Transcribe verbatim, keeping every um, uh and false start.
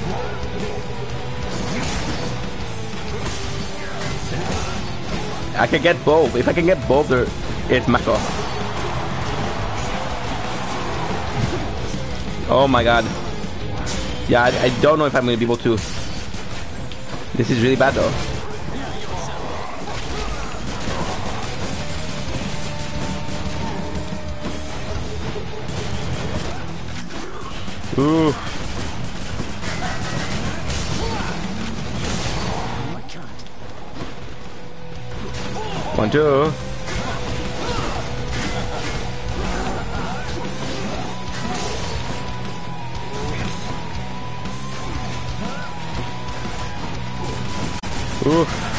I can get both. If I can get both, there, it's Mako. Oh my god. Yeah, I, I don't know if I'm gonna be able to. This is really bad though. Ooh. One, two. Ooh.